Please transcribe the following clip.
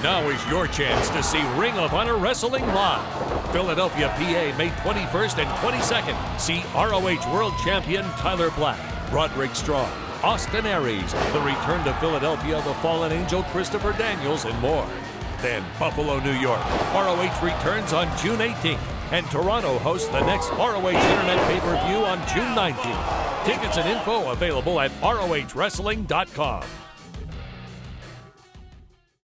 Now is your chance to see Ring of Honor Wrestling live. Philadelphia, PA, May 21st and 22nd. See ROH World Champion Tyler Black, Roderick Strong, Austin Aries, the return to Philadelphia, the fallen angel Christopher Daniels, and more. Then Buffalo, New York. ROH returns on June 18th, and Toronto hosts the next ROH Internet pay-per-view on June 19th. Tickets and info available at ROHWrestling.com.